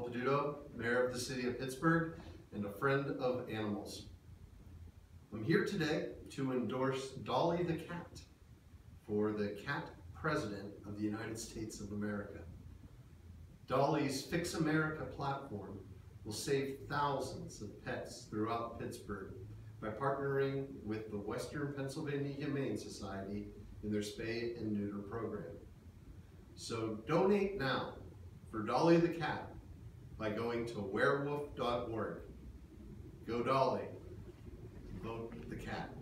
Peduto, Mayor of the City of Pittsburgh, and a friend of animals. I'm here today to endorse Dolly the cat for the Cat President of the United States of America. Dolly's Fix America platform will save thousands of pets throughout Pittsburgh by partnering with the Western Pennsylvania Humane Society in their spay and neuter program. So donate now for Dolly the cat by going to werewolf.org. Go Dolly, vote the cat.